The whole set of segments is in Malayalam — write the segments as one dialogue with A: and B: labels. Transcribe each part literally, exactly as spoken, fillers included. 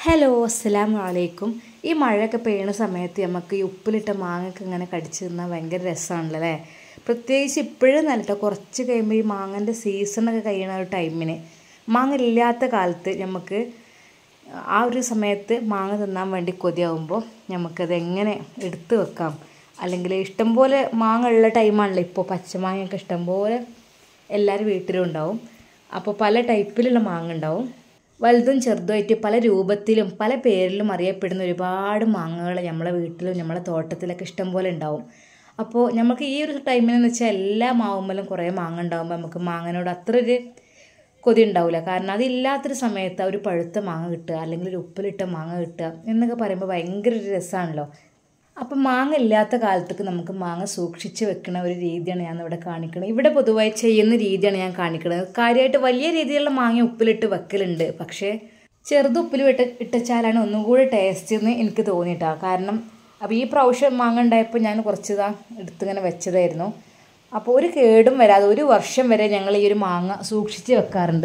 A: ഹലോ അസ്സലാമു അലൈക്കും. ഈ മഴയൊക്കെ പെയ്യുന്ന സമയത്ത് നമുക്ക് ഈ ഉപ്പിലിട്ട മാങ്ങയൊക്കെ ഇങ്ങനെ കടിച്ച് തിന്നാൽ ഭയങ്കര രസമാണല്ലോ അല്ലേ. പ്രത്യേകിച്ച് ഇപ്പോഴും നല്ലട്ടോ, കുറച്ച് കഴിയുമ്പോൾ ഈ മാങ്ങൻ്റെ സീസണൊക്കെ കഴിയുന്ന ഒരു ടൈമിന് മാങ്ങ ഇല്ലാത്ത കാലത്ത് നമുക്ക് ആ ഒരു സമയത്ത് മാങ്ങ തിന്നാൻ വേണ്ടി കൊതിയാവുമ്പോൾ നമുക്കത് എങ്ങനെ എടുത്ത് വെക്കാം, അല്ലെങ്കിൽ ഇഷ്ടംപോലെ മാങ്ങ ഉള്ള ടൈമാണല്ലോ ഇപ്പോൾ. പച്ചമാങ്ങയൊക്കെ ഇഷ്ടംപോലെ എല്ലാവരും വീട്ടിലും ഉണ്ടാവും. അപ്പോൾ പല ടൈപ്പിലുള്ള മാങ്ങ ഉണ്ടാവും, വലുതും ചെറുതുമായിട്ട് പല രൂപത്തിലും പല പേരിലും അറിയപ്പെടുന്ന ഒരുപാട് മാങ്ങകൾ നമ്മളെ വീട്ടിലും നമ്മളെ തോട്ടത്തിലൊക്കെ ഇഷ്ടം പോലെ ഉണ്ടാവും. അപ്പോൾ നമുക്ക് ഈ ഒരു ടൈമിനെന്ന് വെച്ചാൽ എല്ലാ മാവുമ്പലും കുറേ മാങ്ങ ഉണ്ടാകുമ്പോൾ നമുക്ക് മാങ്ങനോട് അത്ര ഒരു കൊതി ഉണ്ടാവില്ല. കാരണം അതില്ലാത്തൊരു സമയത്ത് ഒരു പഴുത്ത മാങ്ങ കിട്ടുക അല്ലെങ്കിൽ ഒരു ഉപ്പിലിട്ട മാങ്ങ കിട്ടുക എന്നൊക്കെ പറയുമ്പോൾ ഭയങ്കര ഒരു രസമാണല്ലോ. അപ്പം മാങ്ങ ഇല്ലാത്ത കാലത്തേക്ക് നമുക്ക് മാങ്ങ സൂക്ഷിച്ച് വെക്കുന്ന ഒരു രീതിയാണ് ഞാൻ ഇവിടെ കാണിക്കുന്നത്. ഇവിടെ പൊതുവായി ചെയ്യുന്ന രീതിയാണ് ഞാൻ കാണിക്കുന്നത്. കാര്യമായിട്ട് വലിയ രീതിയിലുള്ള മാങ്ങ ഉപ്പിലിട്ട് വെക്കലുണ്ട്, പക്ഷേ ചെറുത് ഉപ്പിൽ ഇട്ട് ഇട്ടച്ചാലാണ് ഒന്നും കൂടി ടേസ്റ്റ് എന്ന് എനിക്ക് തോന്നിയിട്ടാണ്. കാരണം അപ്പോൾ ഈ പ്രാവശ്യം മാങ്ങ ഉണ്ടായപ്പോൾ ഞാൻ കുറച്ച് ഇതാ എടുത്തിങ്ങനെ വെച്ചതായിരുന്നു. അപ്പോൾ ഒരു കേടും വരാതെ ഒരു വർഷം വരെ ഞങ്ങൾ ഈ ഒരു മാങ്ങ സൂക്ഷിച്ച് വെക്കാറുണ്ട്.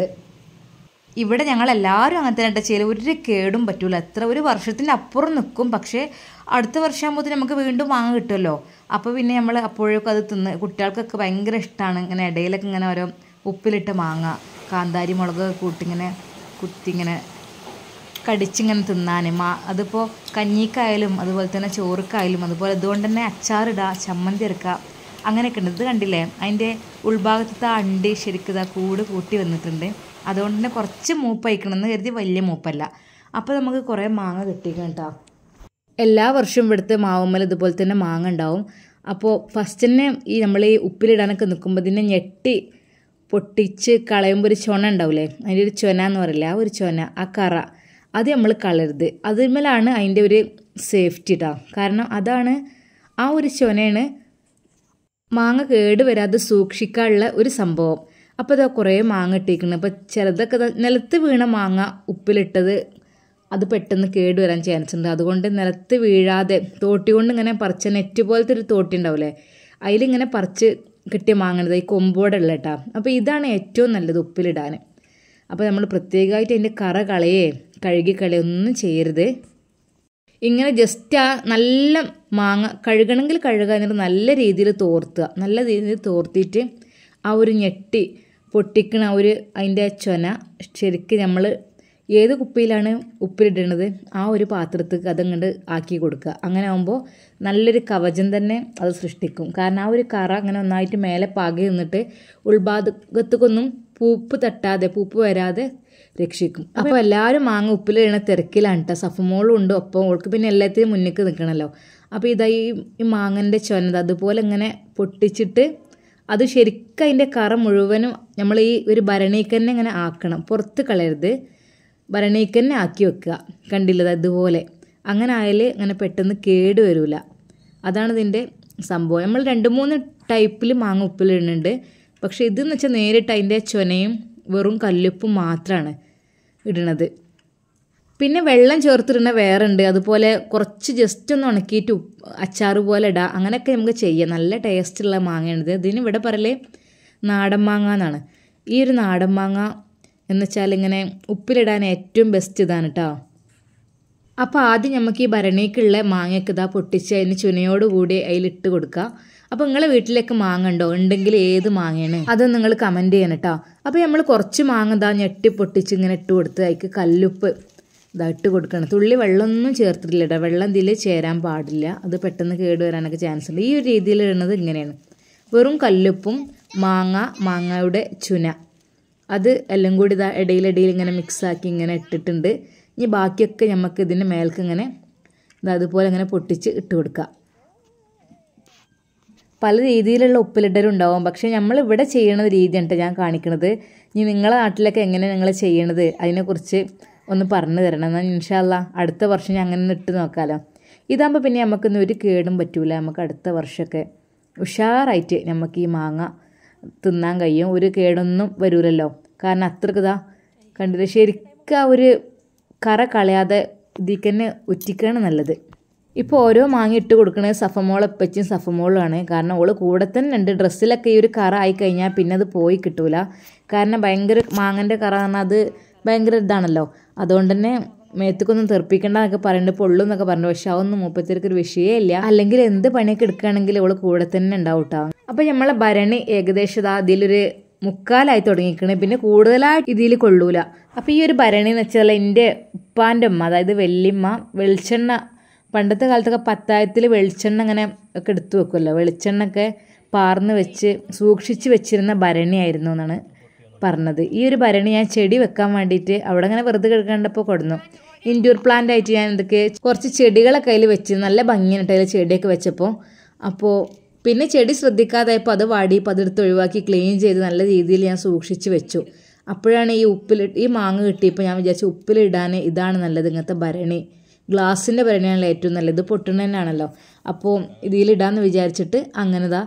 A: ഇവിടെ ഞങ്ങളെല്ലാവരും അങ്ങനെ തന്നെ ചെയ്യൽ, ഒരു കേടും പറ്റൂല. എത്ര ഒരു വർഷത്തിൻ്റെ അപ്പുറം നിൽക്കും, പക്ഷേ അടുത്ത വർഷമാകുമ്പോൾ നമുക്ക് വീണ്ടും മാങ്ങ കിട്ടുമല്ലോ. അപ്പോൾ പിന്നെ നമ്മൾ അപ്പോഴേക്കും അത് തിന്ന് കുട്ടികൾക്കൊക്കെ ഭയങ്കര ഇഷ്ടമാണ്. ഇങ്ങനെ ഇടയിലൊക്കെ ഇങ്ങനെ ഓരോ ഉപ്പിലിട്ട മാങ്ങ കാന്താരി മുളക് കൂട്ടിങ്ങനെ കുത്തിങ്ങനെ കടിച്ചിങ്ങനെ തിന്നാൻ മാ അതിപ്പോൾ കഞ്ഞിക്കായാലും അതുപോലെ തന്നെ ചോറുക്കായാലും അതുപോലെ അതുകൊണ്ട് തന്നെ അച്ചാറിടുക, ചമ്മന്തി ഇറക്കുക, അങ്ങനെയൊക്കെ ഉണ്ട്. ഇത് കണ്ടില്ലേ, അതിൻ്റെ ഉൾഭാഗത്തെ അണ്ടി ശരിക്കും ഇതാ കൂട് കൂട്ടി വന്നിട്ടുണ്ട്. അതുകൊണ്ട് തന്നെ കുറച്ച് മൂപ്പയക്കണമെന്ന് കരുതി വലിയ മൂപ്പല്ല. അപ്പോൾ നമുക്ക് കുറേ മാങ്ങ കിട്ടിയിരിക്കണം കേട്ടോ. എല്ലാ വർഷവും ഇവിടുത്തെ മാവുമ്മൽ ഇതുപോലെ തന്നെ മാങ്ങ ഉണ്ടാവും. അപ്പോൾ ഫസ്റ്റ് തന്നെ ഈ നമ്മൾ ഈ ഉപ്പിലിടാനൊക്കെ നിൽക്കുമ്പോൾ ഇതിനെ ഞെട്ടി പൊട്ടിച്ച് കളയുമ്പോൾ ഒരു ചൊന ഉണ്ടാവില്ലേ, അതിൻ്റെ ഒരു ചൊന എന്ന് പറയില്ല, ആ ഒരു ചൊന, ആ കറ, അത് നമ്മൾ കളരുത്. അതിന്മേലാണ് അതിൻ്റെ ഒരു സേഫ്റ്റി കേട്ടോ. കാരണം അതാണ്, ആ ഒരു ചൊനയാണ് മാങ്ങ കേട് വരാതെ സൂക്ഷിക്കാനുള്ള ഒരു സംഭവം. അപ്പോൾ ഇതാ കുറേ മാങ്ങ ഇട്ടിരിക്കുന്നത്. അപ്പോൾ ചിലതൊക്കെ നിലത്ത് വീണ മാങ്ങ ഉപ്പിലിട്ടത് അത് പെട്ടെന്ന് കേട് വരാൻ ചാൻസ് ഉണ്ട്. അതുകൊണ്ട് നിലത്ത് വീഴാതെ തോട്ടി കൊണ്ട് ഇങ്ങനെ പറിച്ച നെറ്റ് പോലത്തെ ഒരു തോട്ടി ഉണ്ടാവില്ലേ, അതിലിങ്ങനെ പറിച്ച് കിട്ടിയ മാങ്ങണത് ഈ കൊമ്പോടെ ഉള്ള കേട്ടോ. അപ്പോൾ ഇതാണ് ഏറ്റവും നല്ലത് ഉപ്പിലിടാൻ. അപ്പോൾ നമ്മൾ പ്രത്യേകമായിട്ട് അതിൻ്റെ കറ കളയേ കഴുകി കളയേ ഒന്നും ചെയ്യരുത്. ഇങ്ങനെ ജസ്റ്റ് ആ നല്ല മാങ്ങ കഴുകണമെങ്കിൽ കഴുകുക, എന്നിട്ട് നല്ല രീതിയിൽ തോർത്തുക, നല്ല രീതിയിൽ തോർത്തിയിട്ട് ആ ഒരു ഞെട്ടി പൊട്ടിക്കണ ഒരു അതിൻ്റെ ചൊന ശരിക്കും നമ്മൾ ഏത് കുപ്പിയിലാണ് ഉപ്പിലിടണത് ആ ഒരു പാത്രത്തേക്ക് അതങ്ങോട്ട് ആക്കി കൊടുക്കുക. അങ്ങനെ ആകുമ്പോൾ നല്ലൊരു കവചം തന്നെ അത് സൃഷ്ടിക്കും. കാരണം ആ ഒരു കറ അങ്ങനെ ഒന്നായിട്ട് മേലെ പാകി നിന്നിട്ട് ഉൾഭാഗത്തേക്കൊന്നും പൂപ്പ് തട്ടാതെ പൂപ്പ് വരാതെ രക്ഷിക്കും. അപ്പോൾ എല്ലാവരും മാങ്ങ ഉപ്പിലിടണ തിരക്കിലാണ് കേട്ടോ. സഫമോളും ഉണ്ട് ഒപ്പം, ഓൾക്ക് പിന്നെ എല്ലാത്തിനും മുന്നിലേക്ക് നിൽക്കണമല്ലോ. അപ്പോൾ ഇതാ ഈ മാങ്ങൻ്റെ ചൊന അതുപോലെ ഇങ്ങനെ പൊട്ടിച്ചിട്ട് അത് ശരിക്കും അതിൻ്റെ കറ മുഴുവനും നമ്മൾ ഈ ഒരു ഭരണിക്ക് തന്നെ ഇങ്ങനെ ആക്കണം, പുറത്ത് കളയരുത്, ഭരണിക്ക് തന്നെ ആക്കി വെക്കുക. കണ്ടില്ലത് അതുപോലെ. അങ്ങനെ ആയാൽ അങ്ങനെ പെട്ടെന്ന് കേട് വരില്ല. അതാണ് ഇതിൻ്റെ സംഭവം. നമ്മൾ രണ്ട് മൂന്ന് ടൈപ്പിൽ മാങ്ങ ഉപ്പിലിടുന്നുണ്ട്, പക്ഷേ ഇതെന്ന് വെച്ചാൽ നേരിട്ട് അതിൻ്റെ ചൊനയും വെറും കല്ലുപ്പും മാത്രമാണ് ഇടണത്. പിന്നെ വെള്ളം ചേർത്തിടുന്ന വേറെ ഉണ്ട്. അതുപോലെ കുറച്ച് ജസ്റ്റ് ഒന്ന് ഉണക്കിയിട്ട് അച്ചാറ് പോലെ ഇടാം, അങ്ങനെയൊക്കെ നമുക്ക് ചെയ്യാം. നല്ല ടേസ്റ്റുള്ള മാങ്ങയാണിത്. ഇതിന് ഇവിടെ പറയലേ നാടൻ മാങ്ങ എന്നാണ്. ഈ ഒരു നാടൻ മാങ്ങ എന്ന് വെച്ചാൽ ഇങ്ങനെ ഉപ്പിലിടാൻ ഏറ്റവും ബെസ്റ്റ് ഇതാണ് കേട്ടോ. അപ്പോൾ ആദ്യം നമുക്ക് ഈ ഭരണിക്കുള്ള മാങ്ങയൊക്കെ ഇതാ പൊട്ടിച്ച് അതിന് ചുനയോടുകൂടി അതിലിട്ട് കൊടുക്കുക. അപ്പോൾ നിങ്ങളെ വീട്ടിലേക്ക് മാങ്ങ ഉണ്ടോ, ഉണ്ടെങ്കിൽ ഏത് മാങ്ങയാണ് അത് നിങ്ങൾ കമൻറ്റ് ചെയ്യണം കേട്ടോ. അപ്പോൾ നമ്മൾ കുറച്ച് മാങ്ങ ഇതാ ഞെട്ടി പൊട്ടിച്ച് ഇങ്ങനെ ഇട്ട് കൊടുത്ത് അതിക്ക് കല്ലുപ്പ് ഇതാ ഇട്ട് കൊടുക്കണം. തുള്ളി വെള്ളമൊന്നും ചേർത്തിട്ടില്ല കേട്ടോ, വെള്ളം ഇതിൽ ചേരാൻ പാടില്ല, അത് പെട്ടെന്ന് കേട് വരാനൊക്കെ ചാൻസ് ഉണ്ട്. ഈ ഒരു രീതിയിൽ ഇടുന്നത് ഇങ്ങനെയാണ്, വെറും കല്ലുപ്പും മാങ്ങ, മാങ്ങയുടെ ചുന, അത് എല്ലാം കൂടി ഇതാ ഇടയിലിടയിൽ ഇങ്ങനെ മിക്സാക്കി ഇങ്ങനെ ഇട്ടിട്ടുണ്ട്. ഇനി ബാക്കിയൊക്കെ നമുക്ക് ഇതിൻ്റെ മേൽക്ക് ഇങ്ങനെ ഇതാ അതുപോലെ ഇങ്ങനെ പൊട്ടിച്ച് ഇട്ട് കൊടുക്കുക. പല രീതിയിലുള്ള ഉപ്പിലിടലുണ്ടാവും, പക്ഷേ നമ്മളിവിടെ ചെയ്യണത് രീതിയാണ് ഞാൻ കാണിക്കുന്നത്. ഇനി നിങ്ങളെ നാട്ടിലൊക്കെ എങ്ങനെ നിങ്ങൾ ചെയ്യണത് അതിനെക്കുറിച്ച് ഒന്ന് പറഞ്ഞു തരണം. എന്നാൽ ഇൻഷാ അല്ലാ അടുത്ത വർഷം ഞാൻ അങ്ങനെ ഇട്ട് നോക്കാമല്ലോ. ഇതാകുമ്പോൾ പിന്നെ നമുക്കൊന്നും ഒരു കേടും പറ്റൂല. നമുക്ക് അടുത്ത വർഷമൊക്കെ ഉഷാറായിട്ട് നമുക്ക് ഈ മാങ്ങ തിന്നാൻ കഴിയും, ഒരു കേടൊന്നും വരൂലല്ലോ. കാരണം അത്രക്ക് ഇതാ കണ്ടില്ല, ശരിക്കും ആ ഒരു കറ കളയാതെ ഇതിൽ തന്നെ ഉറ്റിക്കാണ് നല്ലത്. ഇപ്പോൾ ഓരോ മാങ്ങ ഇട്ട് കൊടുക്കുന്നത് സഫമോൾ എപ്പച്ചും സഫമോളുമാണ്. കാരണം ഓള് കൂടെ തന്നെ ഉണ്ട്. ഡ്രസ്സിലൊക്കെ ഈ ഒരു കറ ആയിക്കഴിഞ്ഞാൽ പിന്നെ അത് പോയി കിട്ടൂല. കാരണം ഭയങ്കര മാങ്ങൻ്റെ കറ പറഞ്ഞാൽ അത് ഭയങ്കര ഇതാണല്ലോ. അതുകൊണ്ട് തന്നെ മേത്തക്കൊന്നും തെറിപ്പിക്കേണ്ടെന്നൊക്കെ പറയുന്നുണ്ട്, പൊള്ളും എന്നൊക്കെ പറഞ്ഞു. പക്ഷെ അതൊന്നും മൂപ്പത്തിയൊരു വിഷയമേ ഇല്ല. അല്ലെങ്കിൽ എന്ത് പണിയൊക്കെ എടുക്കുകയാണെങ്കിൽ അവൾ കൂടെ തന്നെ ഉണ്ടാവും കേട്ടോ. അപ്പം നമ്മളെ ഭരണി ഏകദേശം അതിലൊരു മുക്കാലായി തുടങ്ങിക്കണേ, പിന്നെ കൂടുതലായിട്ട് ഇതിൽ കൊള്ളൂല. അപ്പം ഈ ഒരു ഭരണി എന്ന് വെച്ചാൽ എൻ്റെ ഉപ്പാൻ്റെ ഉമ്മ, അതായത് വെല്ലിമ്മ വെളിച്ചെണ്ണ, പണ്ടത്തെ കാലത്തൊക്കെ പത്തായത്തിൽ വെളിച്ചെണ്ണ അങ്ങനെ ഒക്കെ എടുത്തു വെക്കുമല്ലോ, വെളിച്ചെണ്ണ ഒക്കെ പാർന്ന് വെച്ച് സൂക്ഷിച്ച് വെച്ചിരുന്ന ഭരണിയായിരുന്നു എന്നാണ് പറഞ്ഞത്. ഈ ഒരു ഭരണി ഞാൻ ചെടി വെക്കാൻ വേണ്ടിയിട്ട് അവിടെ അങ്ങനെ വെറുതെ കിടക്കേണ്ടപ്പോൾ കൊടുന്നു. ഇൻഡോർ പ്ലാന്റ് ആയിട്ട് ഞാൻ എന്തൊക്കെ കുറച്ച് ചെടികളൊക്കെ അതിൽ വെച്ച് നല്ല ഭംഗിയായിട്ട് അതിൽ ചെടിയൊക്കെ വെച്ചപ്പോൾ. അപ്പോൾ പിന്നെ ചെടി ശ്രദ്ധിക്കാതായപ്പോൾ അത് വാടിയപ്പോൾ അതെടുത്ത് ഒഴിവാക്കി ക്ലീൻ ചെയ്ത് നല്ല രീതിയിൽ ഞാൻ സൂക്ഷിച്ച് വെച്ചു. അപ്പോഴാണ് ഈ ഉപ്പിൽ ഈ മാങ്ങ കിട്ടിയപ്പോൾ ഞാൻ വിചാരിച്ചു ഉപ്പിലിടാൻ ഇതാണ് നല്ലത്, ഇങ്ങനത്തെ ഭരണി, ഗ്ലാസിൻ്റെ ഭരണിയാണല്ലോ ഏറ്റവും നല്ലത്, പൊട്ടുന്ന തന്നെയാണല്ലോ. അപ്പോൾ ഇതിലിടാമെന്ന് വിചാരിച്ചിട്ട് അങ്ങനെതാ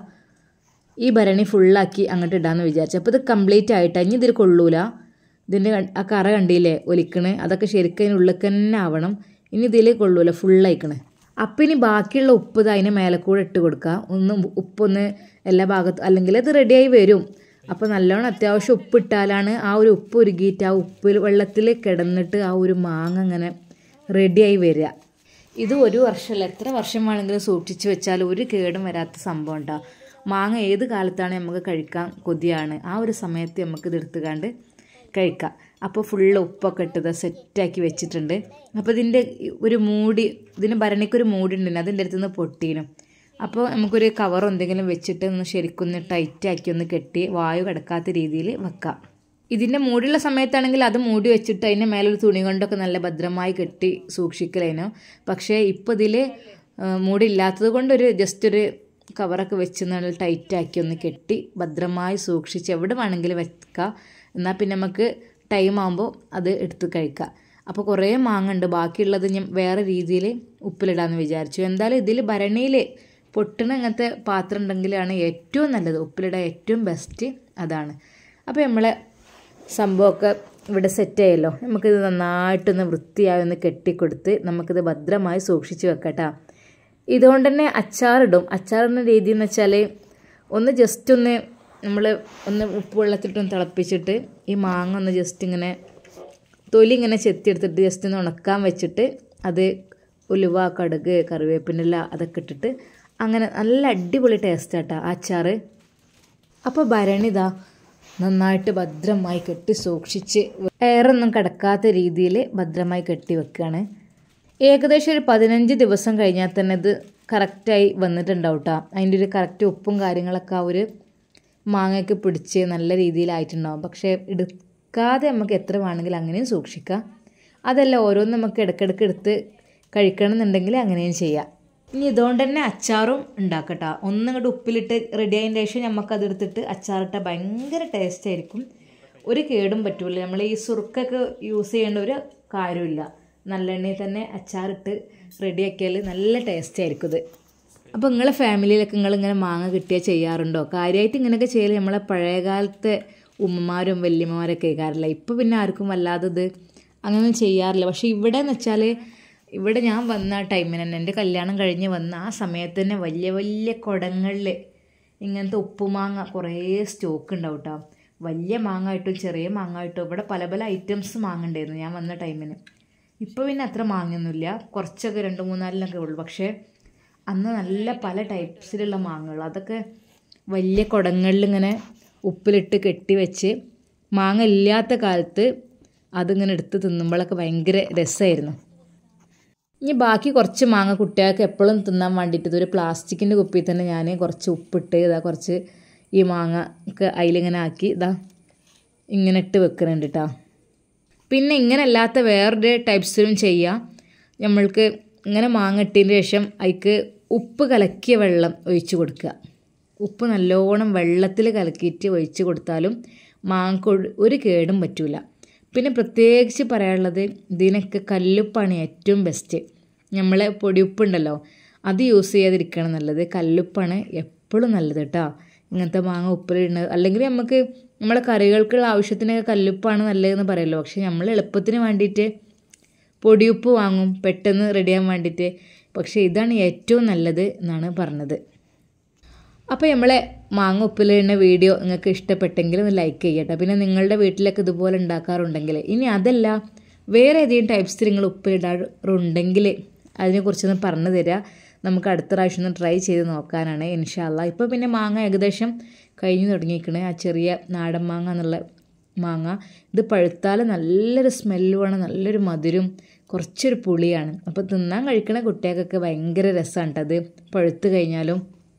A: ഈ ഭരണി ഫുള്ളാക്കി അങ്ങോട്ട് ഇടാമെന്ന് വിചാരിച്ചു. അപ്പോൾ ഇത് കംപ്ലീറ്റ് ആയിട്ട് ഇനി ഇതിൽ കൊള്ളൂല, ഇതിൻ്റെ ആ കറ കണ്ടില്ലേ ഒലിക്കണ്, അതൊക്കെ ശരിക്കും അതിനുള്ളിൽ തന്നെ ആവണം. ഇനി ഇതിൽ കൊള്ളൂല, ഫുള്ളായിക്കണ്. അപ്പം ഇനി ബാക്കിയുള്ള ഉപ്പ് ഇത് അതിന് മേലെ കൂടെ ഇട്ട് കൊടുക്കുക. ഒന്ന് ഉപ്പൊന്ന് എല്ലാ ഭാഗത്തും, അല്ലെങ്കിൽ അത് റെഡിയായി വരും. അപ്പോൾ നല്ലോണം അത്യാവശ്യം ഉപ്പിട്ടാലാണ് ആ ഒരു ഉപ്പ് ഉരുകിയിട്ട് ആ ഉപ്പിൽ വെള്ളത്തിൽ കിടന്നിട്ട് ആ ഒരു മാങ്ങ അങ്ങനെ റെഡിയായി വരിക. ഇത് ഒരു വർഷമല്ല, എത്ര വർഷം വേണമെങ്കിലും സൂക്ഷിച്ച് വെച്ചാൽ ഒരു കേടും വരാത്ത സംഭവം ഉണ്ടാവും. മാങ്ങ ഏത് കാലത്താണ് നമുക്ക് കഴിക്കാൻ കൊതിയാണ്, ആ ഒരു സമയത്ത് നമുക്ക് ഇത് എടുത്തുകൊണ്ട് കഴിക്കാം. അപ്പോൾ ഫുള്ള് ഉപ്പൊക്കെ ഇട്ടത് സെറ്റാക്കി വെച്ചിട്ടുണ്ട്. അപ്പോൾ ഇതിൻ്റെ ഒരു മൂടി, ഇതിന് ഭരണിക്കൊരു മൂടി ഉണ്ടെങ്കിൽ അതിൻ്റെ അടുത്ത് നിന്ന് പൊട്ടീനും. അപ്പോൾ നമുക്കൊരു കവർ എന്തെങ്കിലും വെച്ചിട്ട് ഒന്ന് ശരിക്കൊന്ന് ടൈറ്റാക്കി ഒന്ന് കെട്ടി വായു കിടക്കാത്ത രീതിയിൽ വെക്കാം. ഇതിൻ്റെ മൂടിയുള്ള സമയത്താണെങ്കിൽ അത് മൂടി വെച്ചിട്ട് അതിൻ്റെ മേലൊരു തുണി കൊണ്ടൊക്കെ നല്ല ഭദ്രമായി കെട്ടി സൂക്ഷിക്കലേനു. പക്ഷേ ഇപ്പോൾ ഇതിൽ മൂടി ഇല്ലാത്തത് കൊണ്ടൊരു ജസ്റ്റ് ഒരു കവറൊക്കെ വെച്ച് നല്ല ടൈറ്റാക്കി ഒന്ന് കെട്ടി ഭദ്രമായി സൂക്ഷിച്ച് എവിടെ വേണമെങ്കിലും വെക്കാം. എന്നാൽ പിന്നെ നമുക്ക് ടൈം ആകുമ്പോൾ അത് എടുത്ത് കഴിക്കാം. അപ്പോൾ കുറേ മാങ്ങ ഉണ്ട്, ബാക്കിയുള്ളത് ഞാൻ വേറെ രീതിയിൽ ഉപ്പിലിടാമെന്ന് വിചാരിച്ചു. എന്തായാലും ഇതിൽ ഭരണിയിൽ പൊട്ടണ അങ്ങനത്തെ പാത്രം ഉണ്ടെങ്കിലാണ് ഏറ്റവും നല്ലത്, ഉപ്പിലിടാൻ ഏറ്റവും ബെസ്റ്റ് അതാണ്. അപ്പോൾ നമ്മളെ സംഭവമൊക്കെ ഇവിടെ സെറ്റ് ആയല്ലോ, നമുക്കിത് നന്നായിട്ടൊന്ന് വൃത്തിയായി ഒന്ന് കെട്ടിക്കൊടുത്ത് നമുക്കിത് ഭദ്രമായി സൂക്ഷിച്ച് വെക്കട്ടോ. ഇതുകൊണ്ട് തന്നെ അച്ചാറിടും. അച്ചാറിടുന്ന രീതി എന്ന് വെച്ചാൽ ഒന്ന് ജസ്റ്റ് ഒന്ന് നമ്മൾ ഒന്ന് ഉപ്പ് വെള്ളത്തിട്ടൊന്ന് തിളപ്പിച്ചിട്ട് ഈ മാങ്ങ ഒന്ന് ജസ്റ്റ് ഇങ്ങനെ തൊലി ഇങ്ങനെ ചെത്തിയെടുത്തിട്ട് ജസ്റ്റ് ഒന്ന് ഉണക്കാൻ വെച്ചിട്ട് അത് ഉലുവ, കടുക്, കറിവേപ്പിനില അതൊക്കെ ഇട്ടിട്ട് അങ്ങനെ നല്ല അടിപൊളി ടേസ്റ്റ് ആട്ടോ ആ അച്ചാറ്. അപ്പോൾ ഭരണിതാ നന്നായിട്ട് ഭദ്രമായി കെട്ടി സൂക്ഷിച്ച് എയറൊന്നും കിടക്കാത്ത രീതിയിൽ ഭദ്രമായി കെട്ടി വെക്കുകയാണ്. ഏകദേശം ഒരു പതിനഞ്ച് ദിവസം കഴിഞ്ഞാൽ തന്നെ ഇത് കറക്റ്റായി വന്നിട്ടുണ്ടാവും കേട്ടോ. അതിൻ്റെ ഒരു കറക്റ്റ് ഉപ്പും കാര്യങ്ങളൊക്കെ ആ ഒരു മാങ്ങയ്ക്ക് പിടിച്ച് നല്ല രീതിയിലായിട്ടുണ്ടാവും. പക്ഷേ എടുക്കാതെ നമുക്ക് എത്ര വേണമെങ്കിലും അങ്ങനെയും സൂക്ഷിക്കാം. അതല്ല ഓരോന്നും നമുക്ക് ഇടയ്ക്കിടയ്ക്ക് എടുത്ത് കഴിക്കണം എന്നുണ്ടെങ്കിൽ അങ്ങനെയും ചെയ്യാം. ഇനി ഇതുകൊണ്ട് തന്നെ അച്ചാറും ഉണ്ടാക്കട്ടോ. ഒന്നിങ്ങോട്ട് ഉപ്പിലിട്ട് റെഡി ആയതിന് ശേഷം നമുക്കതെടുത്തിട്ട് അച്ചാറിട്ടാൽ ഭയങ്കര ടേസ്റ്റ് ആയിരിക്കും, ഒരു കേടും പറ്റൂല. നമ്മൾ ഈ സുറുക്കൊക്കെ യൂസ് ചെയ്യേണ്ട ഒരു കാര്യമില്ല, നല്ലെണ്ണയിൽ തന്നെ അച്ചാറിട്ട് റെഡിയാക്കിയാൽ നല്ല ടേസ്റ്റ് ആയിരിക്കും ഇത്. അപ്പോൾ നിങ്ങളെ ഫാമിലിയിലൊക്കെ നിങ്ങളിങ്ങനെ മാങ്ങ കിട്ടിയാൽ ചെയ്യാറുണ്ടോ? കാര്യമായിട്ട് ഇങ്ങനെയൊക്കെ ചെയ്യൽ നമ്മളെ പഴയകാലത്തെ ഉമ്മമാരും വല്യമ്മമാരൊക്കെ കേൾക്കാറില്ല. ഇപ്പോൾ പിന്നെ ആർക്കും വല്ലാതെ ഇത് അങ്ങനെ ചെയ്യാറില്ല. പക്ഷേ ഇവിടെ എന്ന് വെച്ചാൽ ഇവിടെ ഞാൻ വന്ന ടൈമിന് തന്നെ, എൻ്റെ കല്യാണം കഴിഞ്ഞ് വന്ന ആ സമയത്ത് തന്നെ വലിയ വലിയ കുടങ്ങളിൽ ഇങ്ങനത്തെ ഉപ്പുമാങ്ങ കുറേ സ്റ്റോക്ക് ഉണ്ടാവും കേട്ടോ. വലിയ മാങ്ങ ആയിട്ടും ചെറിയ മാങ്ങ ആയിട്ടും ഇവിടെ പല പല ഐറ്റംസ് മാങ്ങ ഉണ്ടായിരുന്നു ഞാൻ വന്ന ടൈമിന്. ഇപ്പോൾ പിന്നെ അത്ര മാങ്ങയൊന്നുമില്ല, കുറച്ചൊക്കെ രണ്ട് മൂന്നാലിനൊക്കെ ഉള്ളൂ. പക്ഷേ അന്ന് നല്ല പല ടൈപ്സിലുള്ള മാങ്ങകൾ, അതൊക്കെ വലിയ കുടങ്ങളിൽ ഇങ്ങനെ ഉപ്പിലിട്ട് കെട്ടി വെച്ച് മാങ്ങ ഇല്ലാത്ത കാലത്ത് അതിങ്ങനെ എടുത്ത് തിന്നുമ്പോഴൊക്കെ ഭയങ്കര രസമായിരുന്നു. ഇനി ബാക്കി കുറച്ച് മാങ്ങ കുട്ടികൾക്ക് എപ്പോഴും തിന്നാൻ വേണ്ടിയിട്ട് ഇതൊരു പ്ലാസ്റ്റിക്കിൻ്റെ കുപ്പിയിൽ തന്നെ ഞാൻ കുറച്ച് ഉപ്പിട്ട് ഇതാ കുറച്ച് ഈ മാങ്ങ ഒക്കെ അതിലിങ്ങനെ ആക്കി ഇതാ ഇങ്ങനെ ഇട്ട് വെക്കുന്നുണ്ട് കേട്ടോ. പിന്നെ ഇങ്ങനെ അല്ലാത്ത വേറൊരു ടൈപ്സിലും ചെയ്യാം. നമ്മൾക്ക് ഇങ്ങനെ മാങ്ങ ഇട്ടതിന് ശേഷം അതിക്ക് ഉപ്പ് കലക്കിയ വെള്ളം ഒഴിച്ച് കൊടുക്കുക. ഉപ്പ് നല്ലോണം വെള്ളത്തിൽ കലക്കിയിട്ട് ഒഴിച്ച് കൊടുത്താലും മാങ്ങ ഒരു കേടും പറ്റില്ല. പിന്നെ പ്രത്യേകിച്ച് പറയാനുള്ളത് ഇതിനൊക്കെ കല്ലുപ്പാണ് ഏറ്റവും ബെസ്റ്റ്. നമ്മളെ പൊടിയുപ്പുണ്ടല്ലോ അത് യൂസ് ചെയ്യാതിരിക്കണം നല്ലത്, കല്ലുപ്പാണ് എപ്പോഴും നല്ലത് കേട്ടോ. ഇങ്ങനത്തെ മാങ്ങ ഉപ്പിലിടുന്നത്, അല്ലെങ്കിൽ നമുക്ക് നമ്മളെ കറികൾക്കുള്ള ആവശ്യത്തിനൊക്കെ കല്ലുപ്പാണ് നല്ലതെന്ന് പറയുമല്ലോ. പക്ഷെ നമ്മൾ എളുപ്പത്തിന് വേണ്ടിയിട്ട് പൊടിയുപ്പ് വാങ്ങും പെട്ടെന്ന് റെഡിയാകാൻ വേണ്ടിയിട്ട്. പക്ഷേ ഇതാണ് ഏറ്റവും നല്ലത് എന്നാണ് പറഞ്ഞത്. അപ്പോൾ നമ്മളെ മാങ്ങ ഉപ്പിലിടുന്ന വീഡിയോ നിങ്ങൾക്ക് ഇഷ്ടപ്പെട്ടെങ്കിൽ ഒന്ന് ലൈക്ക് ചെയ്യട്ടെ. പിന്നെ നിങ്ങളുടെ വീട്ടിലൊക്കെ ഇതുപോലെ ഉണ്ടാക്കാറുണ്ടെങ്കിൽ, ഇനി അതല്ല വേറെ ഏതെങ്കിലും ടൈപ്സിൽ നിങ്ങൾ ഉപ്പിലിടാറുണ്ടെങ്കിൽ അതിനെക്കുറിച്ചൊന്ന് പറഞ്ഞു തരിക. നമുക്ക് അടുത്ത പ്രാവശ്യം ഒന്ന് ട്രൈ ചെയ്ത് നോക്കാനാണ് ഇൻഷാ അല്ലാ. ഇപ്പോൾ പിന്നെ മാങ്ങ ഏകദേശം കഴിഞ്ഞു തുടങ്ങിയിരിക്കണേ. ആ ചെറിയ നാടൻ മാങ്ങ എന്നുള്ള മാങ്ങ ഇത് പഴുത്താൽ നല്ലൊരു സ്മെല്ലുമാണ്, നല്ലൊരു മധുരം, കുറച്ചൊരു പുളിയാണ്. അപ്പോൾ തിന്നാൻ കഴിക്കണ കുട്ടികൾക്കൊക്കെ ഭയങ്കര രസമാണ് കേട്ടത് പഴുത്ത് കഴിഞ്ഞാലും.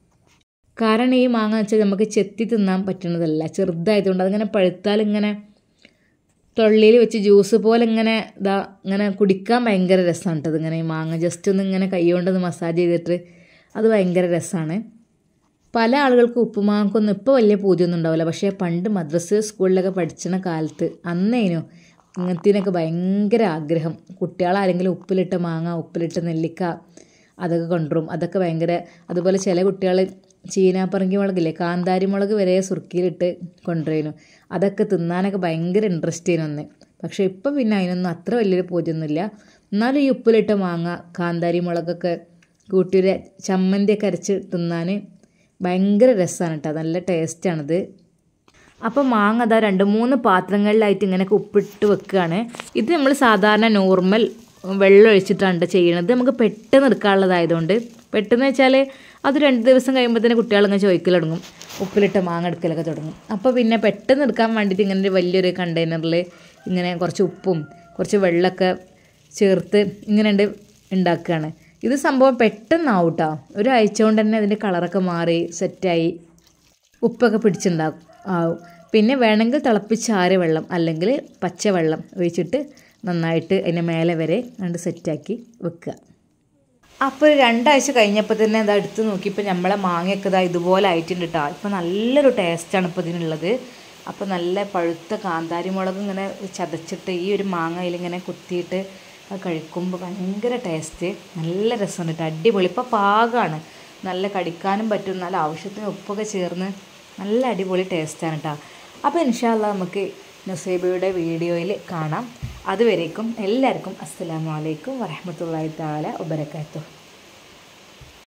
A: കാരണം ഈ മാങ്ങ വെച്ചാൽ നമുക്ക് ചെത്തി തിന്നാൻ പറ്റുന്നതല്ല, ചെറുതായതുകൊണ്ട് അതിങ്ങനെ പഴുത്താൽ ഇങ്ങനെ തൊള്ളിയിൽ വെച്ച് ജ്യൂസ് പോലെ ഇങ്ങനെ ഇതാ ഇങ്ങനെ കുടിക്കാൻ ഭയങ്കര രസമാണ് കേട്ടത്. ഇങ്ങനെ ഈ മാങ്ങ ജസ്റ്റ് ഒന്ന് ഇങ്ങനെ കൈ കൊണ്ടൊന്ന് മസാജ് ചെയ്തിട്ട് അത് ഭയങ്കര രസമാണ്. പല ആളുകൾക്ക് ഉപ്പുമാങ്ങക്കൊന്നും ഇപ്പോൾ വലിയ പൂതിയൊന്നും ഉണ്ടാവില്ല. പക്ഷേ പണ്ട് മദ്രസ സ്കൂളിലൊക്കെ പഠിച്ചിന കാലത്ത് അന്നേനു ഇങ്ങനത്തേനൊക്കെ ഭയങ്കര ആഗ്രഹം. കുട്ടികളാരെങ്കിലും ഉപ്പിലിട്ട മാങ്ങ, ഉപ്പിലിട്ട നെല്ലിക്ക അതൊക്കെ കൊണ്ടുവരും. അതൊക്കെ ഭയങ്കര, അതുപോലെ ചില കുട്ടികൾ ചീനാപ്പറങ്കി മുളകില്ലേ, കാന്താരി മുളക് വരെ സുർക്കിയിലിട്ട് കൊണ്ടുവരുന്നു. അതൊക്കെ തിന്നാനൊക്കെ ഭയങ്കര ഇൻട്രസ്റ്റ് ചെയ്യുന്നു. പക്ഷേ ഇപ്പം പിന്നെ അതിനൊന്നും അത്ര വലിയൊരു പൂജയൊന്നുമില്ല. എന്നാലും ഈ ഉപ്പിലിട്ട മാങ്ങ, കാന്താരി മുളകൊക്കെ കൂട്ടിയൊരു ചമ്മന്തിയൊക്കെ അരച്ച് തിന്നാൻ ഭയങ്കര രസമാണ് കേട്ടോ, നല്ല ടേസ്റ്റാണിത്. അപ്പോൾ മാങ്ങ അതാ രണ്ട് മൂന്ന് പാത്രങ്ങളിലായിട്ട് ഇങ്ങനെയൊക്കെ ഉപ്പിട്ട് വെക്കുകയാണ്. ഇത് നമ്മൾ സാധാരണ നോർമൽ വെള്ളം ഒഴിച്ചിട്ടാണ് ചെയ്യണത്. നമുക്ക് പെട്ടെന്ന് എടുക്കാനുള്ളതായതുകൊണ്ട്, പെട്ടെന്ന് വെച്ചാൽ അത് രണ്ട് ദിവസം കഴിയുമ്പോൾ തന്നെ കുട്ടികളിങ്ങനെ ചോദിക്കൽ തുടങ്ങും, ഉപ്പിലിട്ട മാങ്ങ എടുക്കലൊക്കെ തുടങ്ങും. അപ്പോൾ പിന്നെ പെട്ടെന്ന് എടുക്കാൻ വേണ്ടിയിട്ട് ഇങ്ങനെ ഒരു വലിയൊരു കണ്ടെയ്നറിൽ ഇങ്ങനെ കുറച്ച് ഉപ്പും കുറച്ച് വെള്ളമൊക്കെ ചേർത്ത് ഇങ്ങനെ ഉണ്ട് ഉണ്ടാക്കുകയാണ്. ഇത് സംഭവം പെട്ടെന്നാവും കേട്ടോ, ഒരാഴ്ച കൊണ്ട് തന്നെ അതിൻ്റെ കളറൊക്കെ മാറി സെറ്റായി ഉപ്പൊക്കെ പിടിച്ചുണ്ടാകും ആവും. പിന്നെ വേണമെങ്കിൽ തിളപ്പിച്ചാറിയ വെള്ളം അല്ലെങ്കിൽ പച്ചവെള്ളം ഒഴിച്ചിട്ട് നന്നായിട്ട് അതിൻ്റെ മേലെ വരെ കണ്ട് സെറ്റാക്കി വെക്കുക. അപ്പോൾ രണ്ടാഴ്ച കഴിഞ്ഞപ്പോൾ തന്നെ അത് എടുത്ത് നോക്കിയപ്പോൾ നമ്മളെ മാങ്ങയൊക്കെ ഇതാ ഇതുപോലെ ആയിട്ടുണ്ട് കേട്ടോ. ഇപ്പോൾ നല്ലൊരു ടേസ്റ്റാണ് ഇപ്പോൾ ഇതിനുള്ളത്. അപ്പോൾ നല്ല പഴുത്ത കാന്താരി മുളക് ഇങ്ങനെ ചതച്ചിട്ട് ഈ ഒരു മാങ്ങയിൽ ഇങ്ങനെ കുത്തിയിട്ട് അത് കഴിക്കുമ്പോൾ ഭയങ്കര ടേസ്റ്റ്, നല്ല രസമുണ്ട് കേട്ടോ, അടിപൊളി. ഇപ്പോൾ പാകമാണ്, നല്ല കടിക്കാനും പറ്റും, നല്ല ആവശ്യത്തിന് ഉപ്പൊക്കെ ചേർന്ന് നല്ല അടിപൊളി ടേസ്റ്റാണ് കേട്ടോ. അപ്പോൾ ഇൻഷാ അല്ലാ നമുക്ക് നുസൈബയുടെ വീഡിയോയിൽ കാണാം. അതുവരേക്കും എല്ലാവർക്കും അസ്സലാമു അലൈക്കും വറഹ്മത്തുള്ളാഹി തആല വബറകാതുഹു.